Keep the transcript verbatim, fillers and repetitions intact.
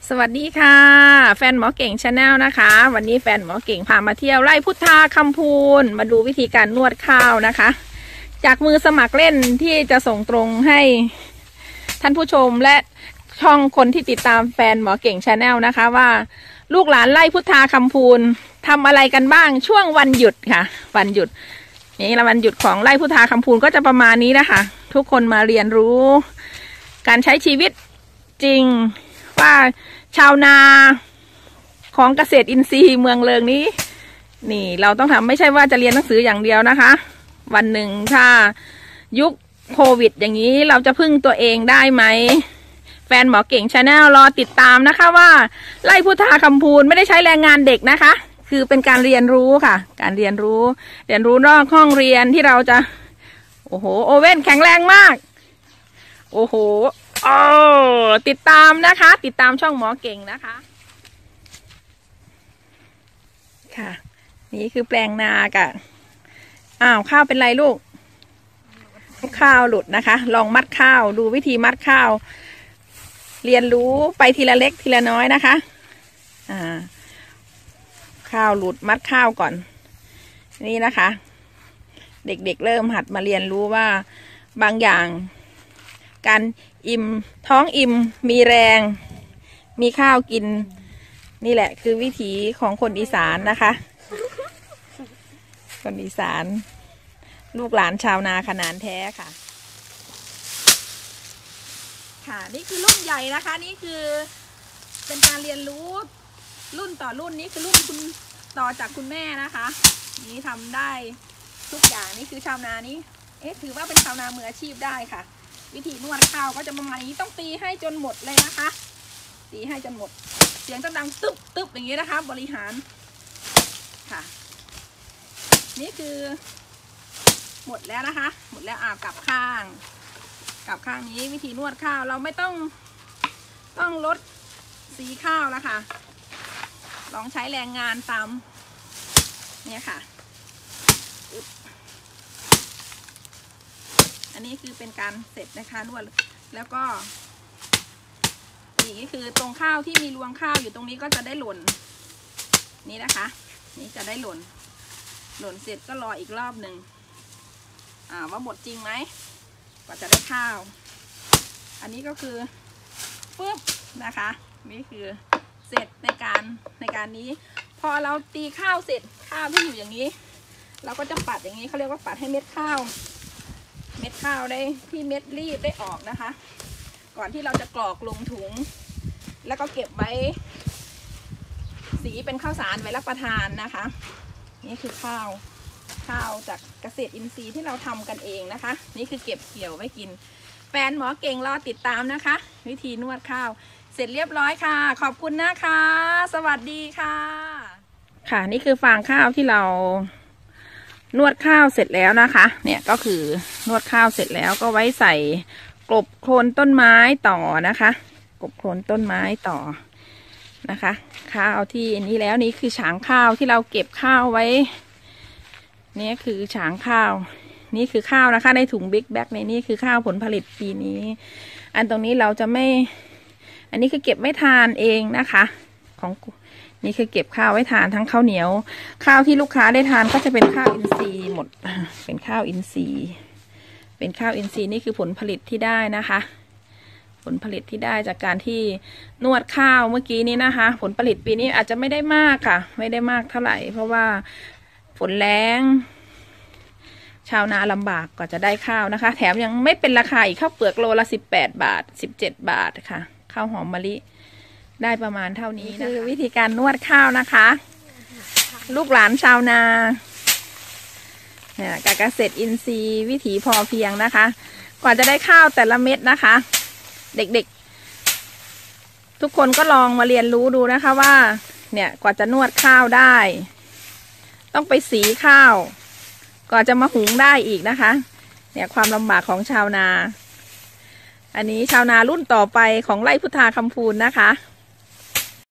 สวัสดีค่ะแฟนหมอเก่งชาแนลนะคะวันนี้แฟนหมอเก่งพามาเที่ยวไร่พุทธาคำพูนมาดูวิธีการนวดข้าวนะคะจากมือสมัครเล่นที่จะส่งตรงให้ท่านผู้ชมและช่องคนที่ติดตามแฟนหมอเก่งชาแนลนะคะว่าลูกหลานไร่พุทธาคำพูนทำอะไรกันบ้างช่วงวันหยุดค่ะวันหยุดนี่ละวันหยุดของไร่พุทธาคำพูนก็จะประมาณนี้นะคะทุกคนมาเรียนรู้การใช้ชีวิตจริงว่าชาวนาของเกษตรอินทรีย์เมืองเริงนี้นี่เราต้องทำไม่ใช่ว่าจะเรียนหนังสืออย่างเดียวนะคะวันหนึ่งถ้ายุคโควิดอย่างนี้เราจะพึ่งตัวเองได้ไหมแฟนหมอเก่งชาแนลรอติดตามนะคะว่าไร่พุทธาคำพูนไม่ได้ใช้แรงงานเด็กนะคะคือเป็นการเรียนรู้ค่ะการเรียนรู้เรียนรู้นอกห้องเรียนที่เราจะโอ้โหโอเว่นแข็งแรงมากโอ้โหโอ้ติดตามนะคะติดตามช่องหมอเก่งนะคะค่ะนี่คือแปลงนากะอ้าวข้าวเป็นไรลูกข้าวหลุดนะคะลองมัดข้าวดูวิธีมัดข้าวเรียนรู้ไปทีละเล็กทีละน้อยนะคะอ่าข้าวหลุดมัดข้าวก่อนนี่นะคะเด็กๆ เ, เริ่มหัดมาเรียนรู้ว่าบางอย่างการอิ่มท้องอิ่มมีแรงมีข้าวกินนี่แหละคือวิถีของคนอีสานนะคะคนอีสานลูกหลานชาวนาขนานแท้ค่ะค่ะนี่คือรุ่นใหญ่นะคะนี่คือเป็นการเรียนรู้รุ่นต่อรุ่นนี้คือรุ่นคุณต่อจากคุณแม่นะคะนี่ทำได้ทุกอย่างนี่คือชาวนานี้เอ๊ะถือว่าเป็นชาวนามืออาชีพได้ค่ะวิธีนวดข้าวก็จะประมาณนี้ต้องตีให้จนหมดเลยนะคะตีให้จนหมดเสียงจะดังตึ๊บตึ๊บอย่างนี้นะคะบริหารค่ะนี่คือหมดแล้วนะคะหมดแล้วอ่ากลับข้างกลับข้างนี้วิธีนวดข้าวเราไม่ต้องต้องลดสีข้าวแล้วค่ะลองใช้แรงงานตามเนี่ยค่ะอันนี้คือเป็นการเสร็จนะคะนวดแล้วก็นี่คือตรงข้าวที่มีรวงข้าวอยู่ตรงนี้ก็จะได้หล่นนี่นะคะนี่จะได้หล่นหล่นเสร็จก็รออีกรอบหนึ่งอ่าว่าหมดจริงไหมกว่าจะได้ข้าวอันนี้ก็คือปึ๊บนะคะนี่คือเสร็จในการในการนี้พอเราตีข้าวเสร็จข้าวที่อยู่อย่างนี้เราก็จะปัดอย่างนี้เขาเรียกว่าปัดให้เม็ดข้าวเม็ดข้าวได้ที่เม็ดรีบได้ออกนะคะก่อนที่เราจะกรอกลงถุงแล้วก็เก็บไว้สีเป็นข้าวสารไว้รับประทานนะคะนี่คือข้าวข้าวจากเกษตรอินทรีย์ที่เราทำกันเองนะคะนี่คือเก็บเกี่ยวไว้กินแฟนหมอเก่งรอติดตามนะคะวิธีนวดข้าวเสร็จเรียบร้อยค่ะขอบคุณนะคะสวัสดีค่ะค่ะนี่คือฟางข้าวที่เรานวดข้าวเสร็จแล้วนะคะเนี่ยก็คือนวดข้าวเสร็จแล้วก็ไว้ใส่กลบโคนต้นไม้ต่อนะคะกลบโคนต้นไม้ต่อนะคะข้าวที่อันนี้แล้วนี่คือฉางข้าวที่เราเก็บข้าวไว้นี่คือฉางข้าวนี่คือข้าวนะคะในถุงบิ๊กแบ็กในนี่คือข้าวผลผลิตปีนี้อันตรงนี้เราจะไม่อันนี้คือเก็บไว้ทานเองนะคะของนี่คือเก็บข้าวไว้ทานทั้งข้าวเหนียวข้าวที่ลูกค้าได้ทานก็จะเป็นข้าวอินทรีย์หมดเป็นข้าวอินทรีย์เป็นข้าวอินทรีย์นี่คือผลผลิตที่ได้นะคะผลผลิตที่ได้จากการที่นวดข้าวเมื่อกี้นี้นะคะผลผลิตปีนี้อาจจะไม่ได้มากค่ะไม่ได้มากเท่าไหร่เพราะว่าฝนแรงชาวนาลำบากกว่าจะได้ข้าวนะคะแถมยังไม่เป็นราคาอีกข้าวเปลือกโลละสิบแปดบาทสิบเจ็ดบาทค่ะข้าวหอมมะลิได้ประมาณเท่านี้นะคือวิธีการนวดข้าวนะคะลูกหลานชาวนาเนี่ยการเกษตรอินทรีย์วิถีพอเพียงนะคะกว่าจะได้ข้าวแต่ละเม็ดนะคะเด็กๆทุกคนก็ลองมาเรียนรู้ดูนะคะว่าเนี่ยกว่าจะนวดข้าวได้ต้องไปสีข้าวกว่าจะมาหุงได้อีกนะคะเนี่ยความลำบากของชาวนาอันนี้ชาวนารุ่นต่อไปของไร่พุทธาคำพูนนะคะ